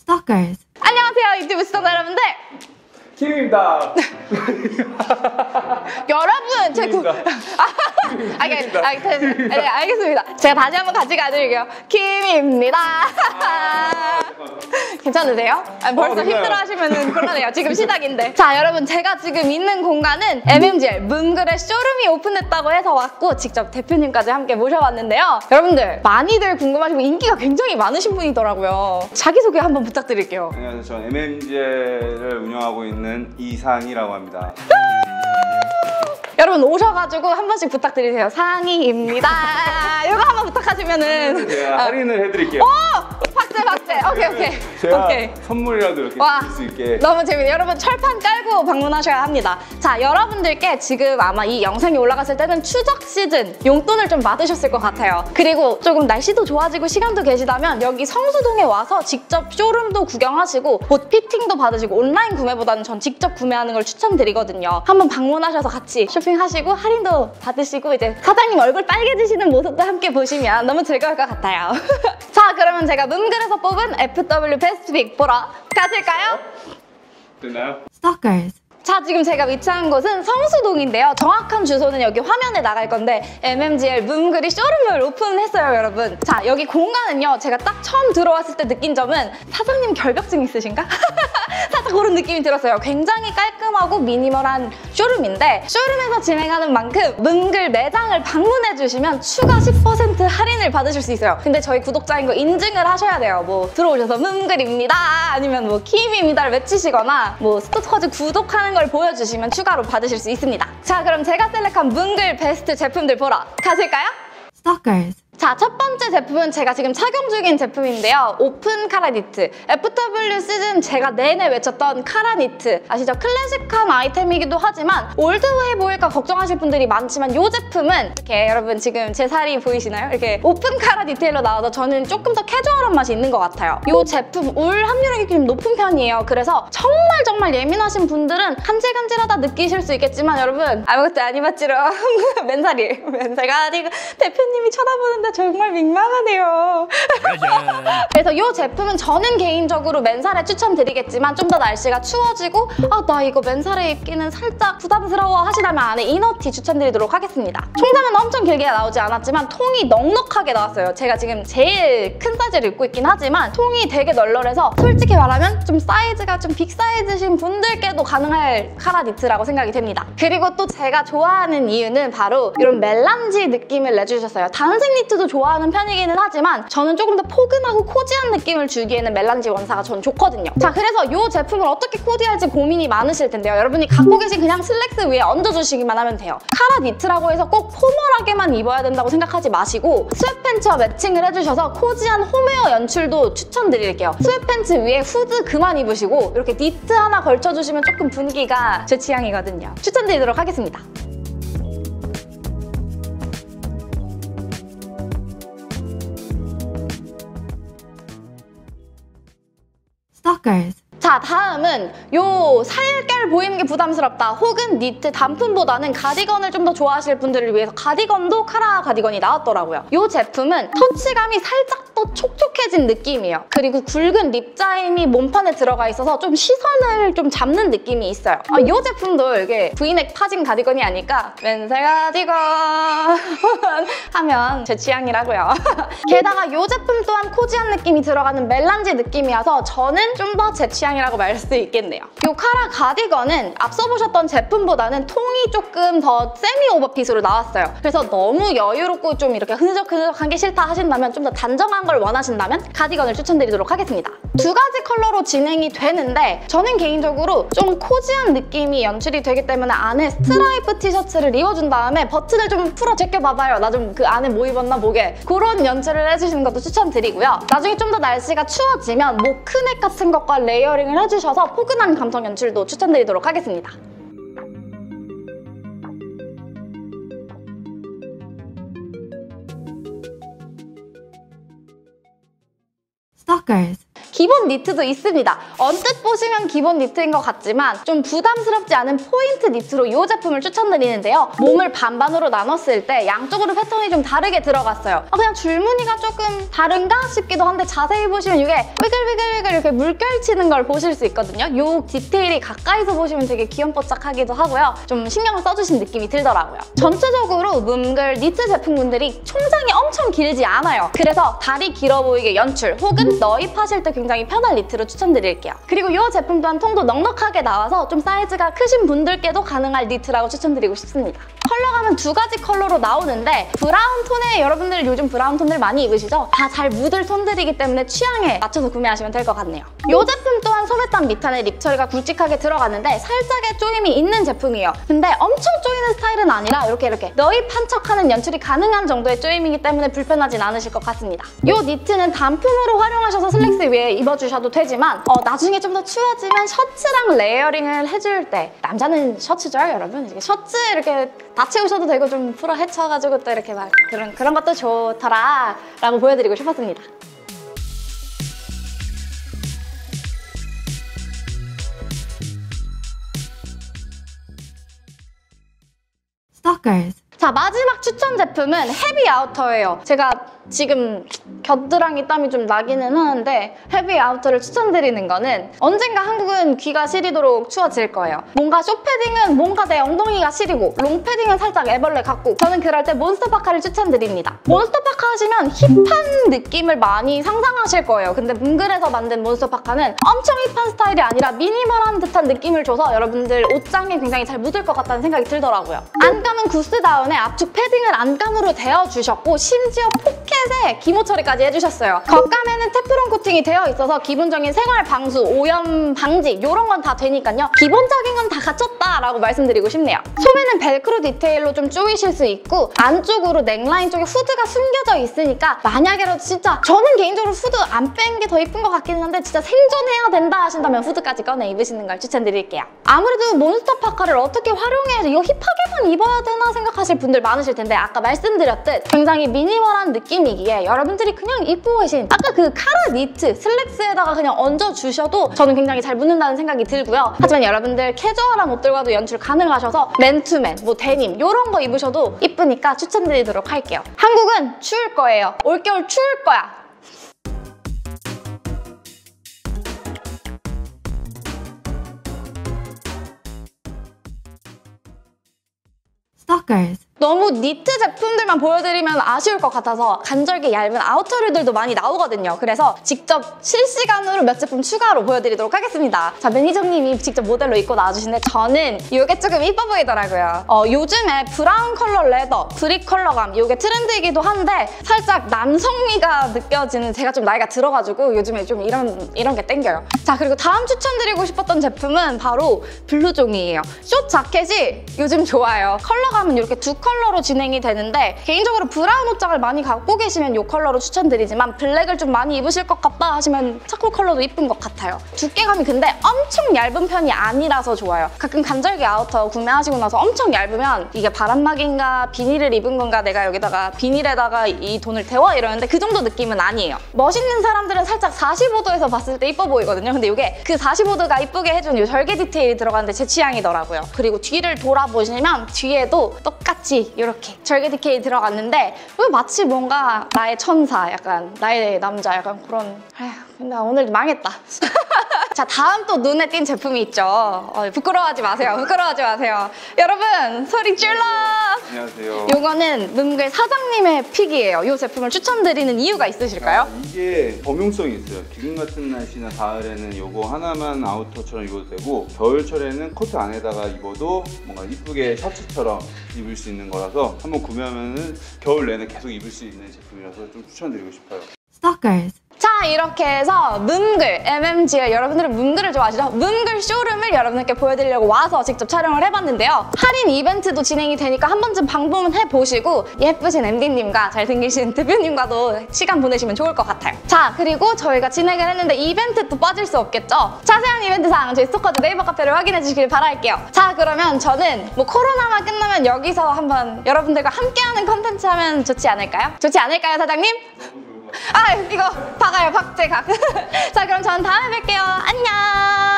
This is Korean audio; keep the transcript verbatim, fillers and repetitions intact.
Stalkers. 안녕하세요 유튜브 시청자 여러분들, 킴입니다. 여러분 제 구... 아, 알겠, 알겠, 네, 알겠습니다. 제가 다시 한번 같이 가드릴게요. 킴입니다. 아, 괜찮으세요? 아니, 벌써 어, 힘들어하시면 곤란해요. 지금 시작인데. 자, 여러분 제가 지금 있는 공간은 엠엠지엘 뭉글의 쇼룸이 오픈했다고 해서 왔고 직접 대표님까지 함께 모셔봤는데요. 여러분들 많이들 궁금하시고 인기가 굉장히 많으신 분이더라고요. 자기소개 한번 부탁드릴게요. 안녕하세요. 저는 엠엠지엘을 운영하고 있는 이상이라고 합니다. 여러분 오셔가지고 한 번씩 부탁드리세요. 상희입니다. 이거 한번 부탁하시면은 제가 할인을 해드릴게요. 오! 박제 박제. 오케이 오케이. 제가 오케이. 선물이라도 이렇게 와, 드릴 수 있게. 너무 재밌네요. 여러분 철판 깔고 방문하셔야 합니다. 자, 여러분들께 지금 아마 이 영상이 올라갔을 때는 추석 시즌 용돈을 좀 받으셨을 것 같아요. 그리고 조금 날씨도 좋아지고 시간도 계시다면 여기 성수동에 와서 직접 쇼룸도 구경하시고 옷 피팅도 받으시고 온라인 구매보다는 전 직접 구매하는 걸 추천드리거든요. 한번 방문하셔서 같이 쇼핑하시고 할인도 받으시고 이제 사장님 얼굴 빨개지시는 모습도 함께 보시면 너무 즐거울 것 같아요. 자, 그러면 제가 뭉글에서 뽑은 에프더블유 베스트픽 보러 가실까요? 됐나요? Stalkers. 자, 지금 제가 위치한 곳은 성수동인데요. 정확한 주소는 여기 화면에 나갈 건데 엠엠지엘 뭉글이 쇼룸을 오픈했어요, 여러분. 자, 여기 공간은요. 제가 딱 처음 들어왔을 때 느낀 점은 사장님 결벽증 있으신가? 살짝 그런 느낌이 들었어요. 굉장히 깔끔하고 미니멀한 쇼룸인데 쇼룸에서 진행하는 만큼 뭉글 매장을 방문해 주시면 추가 십 퍼센트 할인을 받으실 수 있어요. 근데 저희 구독자인 거 인증을 하셔야 돼요. 뭐 들어오셔서 뭉글입니다 아니면 뭐 킴입니다를 외치시거나 뭐 스토커즈 구독하는 걸 보여주시면 추가로 받으실 수 있습니다. 자, 그럼 제가 셀렉한 뭉글 베스트 제품들 보러 가실까요? Stalkers. 자, 첫 번째 제품은 제가 지금 착용 중인 제품인데요. 오픈 카라 니트. 에프더블유 시즌 제가 내내 외쳤던 카라 니트. 아시죠? 클래식한 아이템이기도 하지만 올드해 보일까 걱정하실 분들이 많지만 이 제품은 이렇게 여러분 지금 제 살이 보이시나요? 이렇게 오픈 카라 디테일로 나와서 저는 조금 더 캐주얼한 맛이 있는 것 같아요. 이 제품 울 함유량이 좀 높은 편이에요. 그래서 정말 정말 예민하신 분들은 간질간질하다 느끼실 수 있겠지만 여러분 아무것도 안 입었지롱. 맨살이. 맨살가 아니고 대표님이 쳐다보는데 정말 민망하네요. 그래서 이 제품은 저는 개인적으로 맨살에 추천드리겠지만 좀 더 날씨가 추워지고 아, 나 이거 맨살에 입기는 살짝 부담스러워 하시다면 안에 이너티 추천드리도록 하겠습니다. 총장은 엄청 길게 나오지 않았지만 통이 넉넉하게 나왔어요. 제가 지금 제일 큰 사이즈를 입고 있긴 하지만 통이 되게 널널해서 솔직히 말하면 좀 사이즈가 좀 빅 사이즈신 분들께도 가능할 카라 니트라고 생각이 됩니다. 그리고 또 제가 좋아하는 이유는 바로 이런 멜란지 느낌을 내주셨어요. 단색 니트도 좋아하는 편이기는 하지만 저는 조금 더 포근하고 코지한 느낌을 주기에는 멜란지 원사가 전 좋거든요. 자, 그래서 이 제품을 어떻게 코디할지 고민이 많으실 텐데요. 여러분이 갖고 계신 그냥 슬랙스 위에 얹어주시기만 하면 돼요. 카라 니트라고 해서 꼭 포멀하게만 입어야 된다고 생각하지 마시고 스웨트팬츠와 매칭을 해주셔서 코지한 홈웨어 연출도 추천드릴게요. 스웨트팬츠 위에 후드 그만 입으시고 이렇게 니트 하나 걸쳐주시면 조금 분위기가 제 취향이거든요. 추천드리도록 하겠습니다. Stalkers. 자, 다음은 요 살결 보이는 게 부담스럽다 혹은 니트 단품보다는 가디건을 좀 더 좋아하실 분들을 위해서 가디건도 카라 가디건이 나왔더라고요. 이 제품은 터치감이 살짝 더 촉촉해진 느낌이에요. 그리고 굵은 립자임이 몸판에 들어가 있어서 좀 시선을 좀 잡는 느낌이 있어요. 아, 이 제품도 이게 브이넥 파진 가디건이 아니까 맨살 가디건 하면 제 취향이라고요. 게다가 이 제품 또한 코지한 느낌이 들어가는 멜란지 느낌이어서 저는 좀 더 제 취향이라고 말 수 있겠네요. 이 카라 가디건은 앞서 보셨던 제품보다는 통이 조금 더 세미 오버핏으로 나왔어요. 그래서 너무 여유롭고 좀 이렇게 흐느적흐느적한 게 싫다 하신다면 좀 더 단정한 걸 원하신다면 가디건을 추천드리도록 하겠습니다. 두 가지 컬러로 진행이 되는데 저는 개인적으로 좀 코지한 느낌이 연출이 되기 때문에 안에 스트라이프 티셔츠를 입어준 다음에 버튼을 좀 풀어 제껴봐봐요. 나 좀 그 안에 뭐 입었나 보게 그런 연출을 해주시는 것도 추천드리고요. 나중에 좀 더 날씨가 추워지면 모크넥 같은 것과 레이어링을 해주셔서 포근한 감성 연출도 추천드리도록 하겠습니다. Stalkers. 기본 니트도 있습니다. 언뜻 보시면 기본 니트인 것 같지만 좀 부담스럽지 않은 포인트 니트로 이 제품을 추천드리는데요. 몸을 반반으로 나눴을 때 양쪽으로 패턴이 좀 다르게 들어갔어요. 아, 그냥 줄무늬가 조금 다른가 싶기도 한데 자세히 보시면 이게 위글위글위글 이렇게 물결치는 걸 보실 수 있거든요. 이 디테일이 가까이서 보시면 되게 귀염뽀짝하기도 하고요. 좀 신경을 써주신 느낌이 들더라고요. 전체적으로 뭉글 니트 제품군들이 총장이 엄청 길지 않아요. 그래서 다리 길어 보이게 연출 혹은 너입하실 때 굉장히 편한 니트로 추천드릴게요. 그리고 이 제품 또한 통도 넉넉하게 나와서 좀 사이즈가 크신 분들께도 가능할 니트라고 추천드리고 싶습니다. 컬러감은 두 가지 컬러로 나오는데 브라운 톤에 여러분들 요즘 브라운 톤들 많이 입으시죠? 다 잘 묻을 톤들이기 때문에 취향에 맞춰서 구매하시면 될 것 같네요. 이 제품 또한 소매땀 밑단에 립 처리가 굵직하게 들어가는데 살짝의 조임이 있는 제품이에요. 근데 엄청 조이는 스타일은 아니라 이렇게 이렇게 너입한 척하는 연출이 가능한 정도의 조임이기 때문에 불편하진 않으실 것 같습니다. 이 니트는 단품으로 활용하셔서 슬랙스 위에 입어주셔도 되지만 어, 나중에 좀 더 추워지면 셔츠랑 레이어링을 해줄 때 남자는 셔츠죠 여러분? 이렇게 셔츠 이렇게 다 채우셔도 되고 좀 풀어 헤쳐가지고 또 이렇게 막 그런, 그런 것도 좋더라 라고 보여드리고 싶었습니다. Stalkers. 자, 마지막 추천 제품은 헤비 아우터예요. 제가 지금 겨드랑이 땀이 좀 나기는 하는데 헤비 아우터를 추천드리는 거는 언젠가 한국은 귀가 시리도록 추워질 거예요. 뭔가 숏패딩은 뭔가 내 엉덩이가 시리고 롱패딩은 살짝 애벌레 같고 저는 그럴 때 몬스터파카를 추천드립니다. 몬스터파카 하시면 힙한 느낌을 많이 상상하실 거예요. 근데 뭉글에서 만든 몬스터파카는 엄청 힙한 스타일이 아니라 미니멀한 듯한 느낌을 줘서 여러분들 옷장에 굉장히 잘 묻을 것 같다는 생각이 들더라고요. 안감은 구스다운에 압축 패딩을 안감으로 대어주셨고 심지어 포켓에 기모 처리까지 해주셨어요. 겉감에는 테프론 코팅이 되어 있어서 기본적인 생활 방수, 오염 방지 이런 건 다 되니까요. 기본적인 건 다 갖췄다라고 말씀드리고 싶네요. 소매는 벨크로 디테일로 좀 조이실 수 있고 안쪽으로 넥라인 쪽에 후드가 숨겨져 있으니까 만약에라도 진짜 저는 개인적으로 후드 안 뺀 게 더 이쁜 것 같기는 한데 진짜 생존해야 된다 하신다면 후드까지 꺼내 입으시는 걸 추천드릴게요. 아무래도 몬스터 파카를 어떻게 활용해서 이거 힙하게만 입어야 되나 생각하실 분들 많으실 텐데 아까 말씀드렸듯 굉장히 미니멀한 느낌이기에 여러분들이 그냥 입고 계신 아까 그 카라 니트 슬랙스에다가 그냥 얹어주셔도 저는 굉장히 잘 묻는다는 생각이 들고요. 하지만 여러분들 캐주얼한 옷들과도 연출 가능하셔서 맨투맨, 뭐 데님 이런 거 입으셔도 이쁘니까 추천드리도록 할게요. 한국은 추울 거예요. 올겨울 추울 거야. Stalkers. 너무 니트 제품들만 보여드리면 아쉬울 것 같아서 간절기 얇은 아우터류들도 많이 나오거든요. 그래서 직접 실시간으로 몇 제품 추가로 보여드리도록 하겠습니다. 자, 매니저님이 직접 모델로 입고 나와주시는데 저는 이게 조금 이뻐 보이더라고요. 어, 요즘에 브라운 컬러 레더, 브릭 컬러감 이게 트렌드이기도 한데 살짝 남성미가 느껴지는 제가 좀 나이가 들어가지고 요즘에 좀 이런, 이런 게 땡겨요. 자, 그리고 다음 추천드리고 싶었던 제품은 바로 블루종이에요. 숏 자켓이 요즘 좋아요. 컬러감은 이렇게 두 컬러 컬러로 진행이 되는데 개인적으로 브라운 옷장을 많이 갖고 계시면 이 컬러로 추천드리지만 블랙을 좀 많이 입으실 것 같다 하시면 차콜 컬러도 이쁜 것 같아요. 두께감이 근데 엄청 얇은 편이 아니라서 좋아요. 가끔 간절기 아우터 구매하시고 나서 엄청 얇으면 이게 바람막인가 비닐을 입은 건가 내가 여기다가 비닐에다가 이 돈을 데워 이러는데 그 정도 느낌은 아니에요. 멋있는 사람들은 살짝 사십오 도에서 봤을 때 이뻐 보이거든요. 근데 이게 그 사십오 도가 이쁘게 해준 이 절개 디테일이 들어가는데 제 취향이더라고요. 그리고 뒤를 돌아보시면 뒤에도 똑같이 이렇게 절개 디테일이 들어갔는데 마치 뭔가 나의 천사 약간 나의 남자 약간 그런 아휴 근데 오늘 망했다. 자, 다음 또 눈에 띈 제품이 있죠. 어, 부끄러워하지 마세요. 부끄러워하지 마세요. 여러분 소리 질러! 안녕하세요. 요거는 뭉글 사장님의 픽이에요. 이 제품을 추천드리는 이유가 있으실까요? 아, 이게 범용성이 있어요. 지금 같은 날씨나 가을에는 이거 하나만 아우터처럼 입어도 되고 겨울철에는 코트 안에다가 입어도 뭔가 이쁘게 셔츠처럼 입을 수 있는 거라서 한번 구매하면은 겨울 내내 계속 입을 수 있는 제품이라서 좀 추천드리고 싶어요. Stalkers. 자, 이렇게 해서 뭉글, 엠엠지엘, 여러분들은 뭉글을 좋아하시죠? 뭉글 쇼룸을 여러분들께 보여드리려고 와서 직접 촬영을 해봤는데요. 할인 이벤트도 진행이 되니까 한 번쯤 방문은 해보시고 예쁘신 엠디님과 잘생기신 대표님과도 시간 보내시면 좋을 것 같아요. 자, 그리고 저희가 진행을 했는데 이벤트 또 빠질 수 없겠죠? 자세한 이벤트 사항은 저희 스토커즈 네이버 카페를 확인해 주시길 바랄게요. 자, 그러면 저는 뭐 코로나만 끝나면 여기서 한번 여러분들과 함께하는 컨텐츠 하면 좋지 않을까요? 좋지 않을까요, 사장님? 너무 좋은 것 아 이거 박아요 박제각. 자 그럼 저는 다음에 뵐게요. 안녕.